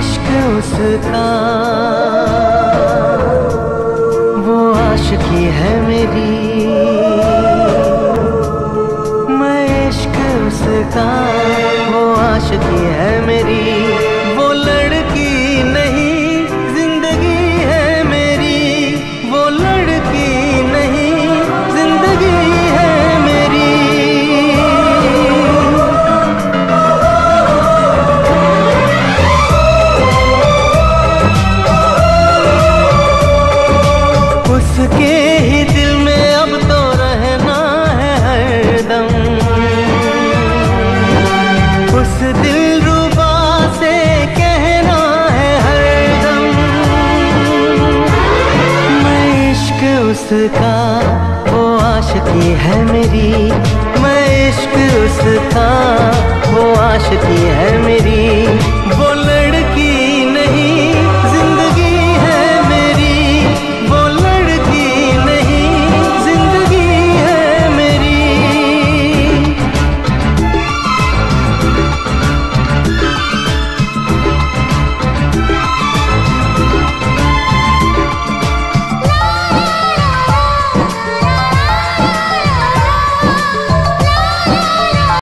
इश्क उसका, वो आशिकी है मेरी। मैं इश्क उसका, वो आशिकी है मेरी। वो लड़की नहीं जिंदगी है मेरी, वो लड़की नहीं जिंदगी है मेरी। उसके ही दिल में अब तो रहना है हरदम। उस दिलरुबा से कहना है हरदम, मैं इश्क उसका, वो आशिकी है मेरी। मैं इश्क उसका, वो आशिकी है मेरी।